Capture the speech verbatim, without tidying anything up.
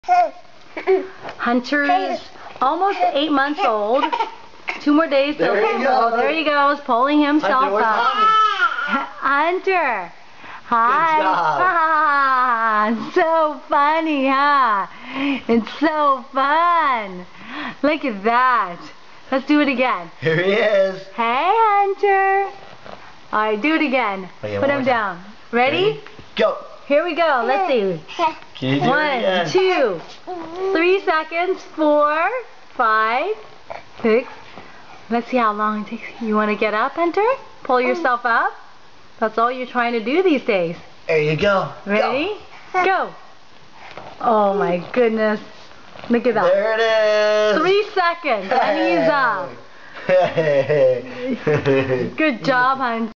Hunter's almost eight months old. Two more days till There he goes. There he goes, pulling himself Hunter, where's up. Mommy? Hunter. Hi. Good job. Ah, so funny, huh? It's so fun. Look at that. Let's do it again. Here he is. Hey, Hunter. All right, do it again. Okay, Put one him more down. Ready? Ready? Go. Here we go. Let's see. Can you do it One, again? two, three seconds, four, five, six. Let's see how long it takes. You want to get up, Hunter? Pull yourself up. That's all you're trying to do these days. There you go. Ready? Go. Go. Oh my goodness. Look at that. There it is. Three seconds and he's up. Hey. Good job, Hunter.